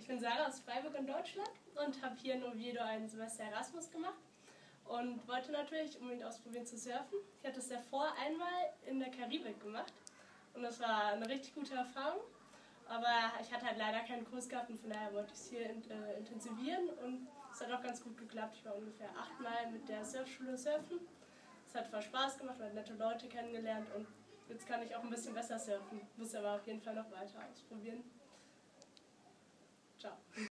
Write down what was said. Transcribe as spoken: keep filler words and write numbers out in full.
Ich bin Sarah aus Freiburg in Deutschland und habe hier in Oviedo ein Semester Erasmus gemacht und wollte natürlich unbedingt ausprobieren zu surfen. Ich hatte es davor einmal in der Karibik gemacht und das war eine richtig gute Erfahrung. Aber ich hatte halt leider keinen Kurs gehabt und von daher wollte ich es hier äh, intensivieren und es hat auch ganz gut geklappt. Ich war ungefähr achtmal mit der Surfschule surfen. Es hat voll Spaß gemacht, man hat nette Leute kennengelernt und jetzt kann ich auch ein bisschen besser surfen. Muss aber auf jeden Fall noch weiter ausprobieren. Ciao.